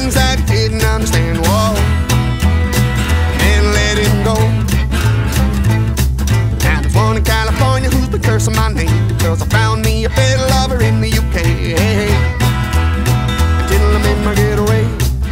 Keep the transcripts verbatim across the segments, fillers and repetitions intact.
things that he didn't understand. Whoa, and let him go. Now there's one in California who's been cursing my name because I found me a better lover in the U K. Hey, hey. I didn't let him in my getaway.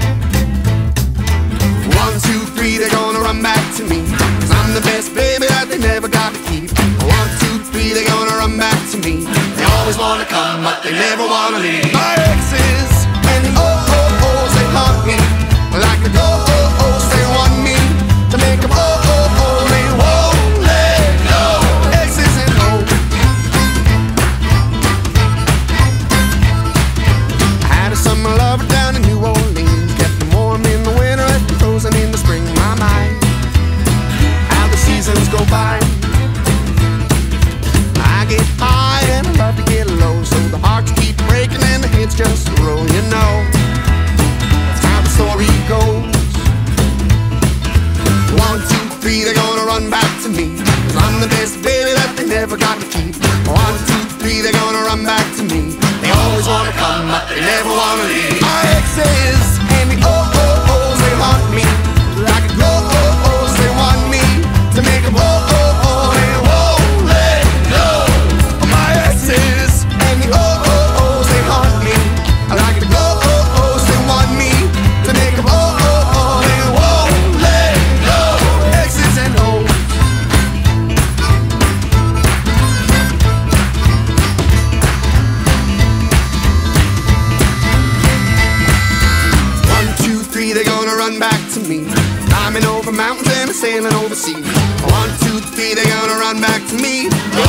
One, two, three, they're gonna run back to me, cause I'm the best baby that they never got to keep. One, two, three, they're gonna run back to me. They always wanna come, but they never wanna leave. My exes and the oh oh ohs, they haunt me like the oh oh ohs, they want me to make them oh oh oh, they won't let go. Exes and hoes. I had a summer lover down in New Orleans, kept me warm in the winter, left me frozen in the spring. My mind, how the seasons go by. I get high and I love to get low, so the hearts keep breaking and the hits just roll. You know, that's how the story goes. One, two, three, they're gonna run back to me, cause I'm the best baby that they never got to keep. One, two, three, they're gonna run back to me. They always wanna come, but they never wanna leave. My exes and the oh oh ohs, they haunt me like a oh oh ohs, they want me to make them oh oh oh, they won't let go. My exes and the oh oh ohs, they haunt me like the oh oh ohs, they want me to make them oh oh oh, they won't let go. Exes and O's. One, two, three, they're gonna run back to me, climbing over mountains and sailing over seas. One, two, three, they're gonna run back to me. They